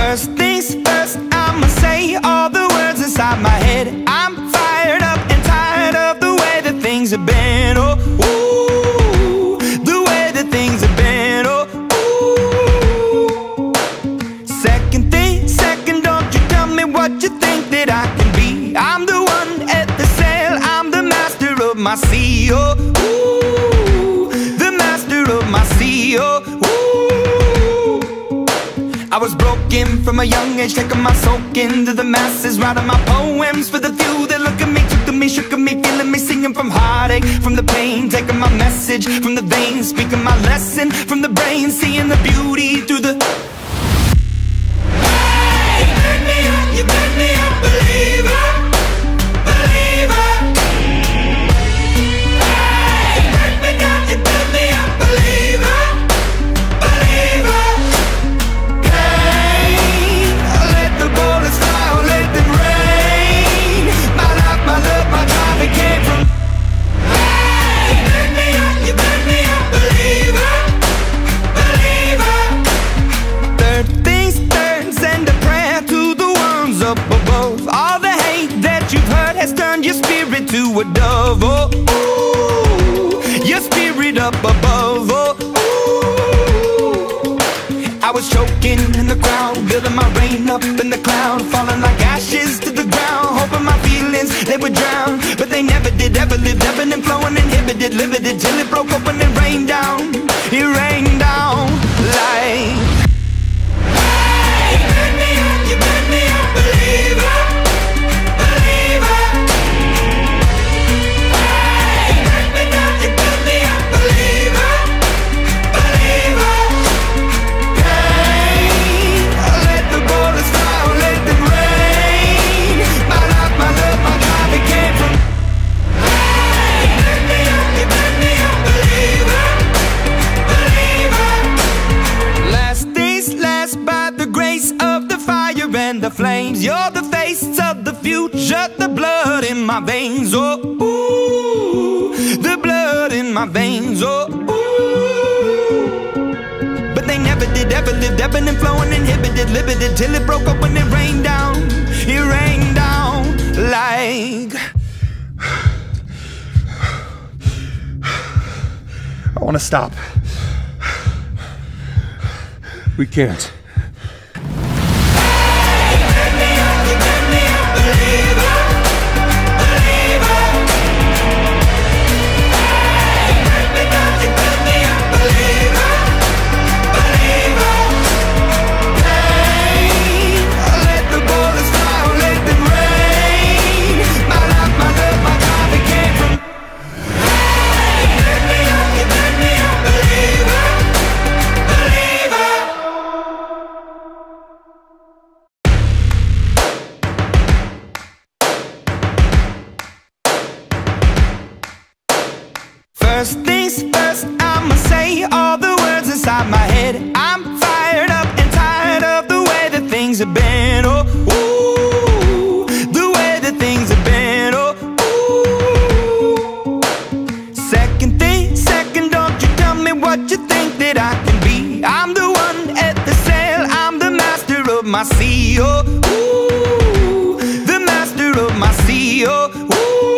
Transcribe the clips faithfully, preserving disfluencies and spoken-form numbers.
First things first, I'ma say all the words inside my head. I'm fired up and tired of the way that things have been. Oh, ooh, the way that things have been. Oh, ooh. Second thing, second, don't you tell me what you think that I can be. I'm the one at the sail, I'm the master of my sea. Oh, ooh, the master of my sea. Oh, ooh. I was broken from a young age, taking my soak into the masses, writing my poems for the few that look at me, took to me, shook at me, feeling me, singing from heartache, from the pain, taking my message from the veins, speaking my lesson from the brain, seeing the beauty through the... Hey, you burn me up, you burn me up, believer, believer. Hey, you burn me down, you burn me up, believer, believer. Your spirit to a dove, oh, ooh, your spirit up above, oh, ooh. I was choking in the crowd, building my rain up in the cloud, falling like ashes to the ground, hoping my feelings, they would drown, but they never did, ever lived, ebbing and flowing, inhibited, limited, till it broke open and rained down, it rained down like... Hey, you burn me up, you burn me up, believer, believer. And the flames, you're the face of the future, the blood in my veins, oh, ooh, the blood in my veins, oh, ooh. But they never did, ever lived, ebbing and flowing, inhibited, limited, till it broke up when it rained down, it rained down like... I want to stop. We can't. First things first, I'ma say all the words inside my head. I'm fired up and tired of the way that things have been. Oh, ooh, the way that things have been. Oh, ooh. Second thing, second, don't you tell me what you think that I can be. I'm the one at the sail, I'm the master of my sea. Oh, ooh, the master of my sea. Oh, ooh.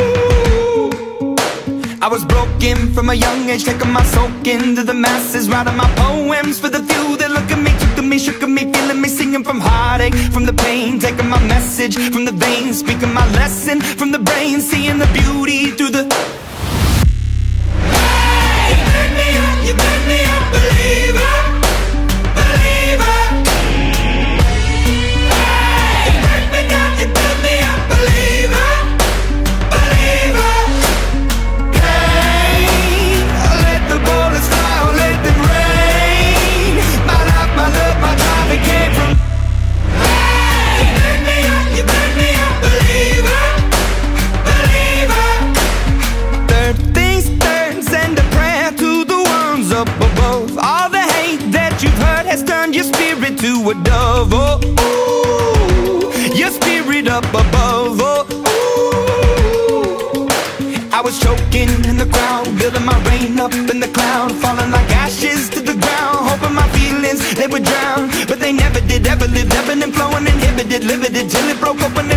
I was broken from a young age, taking my soak into the masses, writing my poems for the few that look at me, took to me, shook at me, feeling me, singing from heartache, from the pain, taking my message from the veins, speaking my lesson from the brain, seeing the beauty through the... Hey, you burn me up, you burn me up, believer, believer. Hey, you burn me down, you burn me up, believer, believer. To a dove, oh, ooh, your spirit up above, oh, ooh. I was choking in the crowd, building my rain up in the cloud, falling like ashes to the ground, hoping my feelings, they would drown, but they never did, ever lived, ebbing living it till it broke open.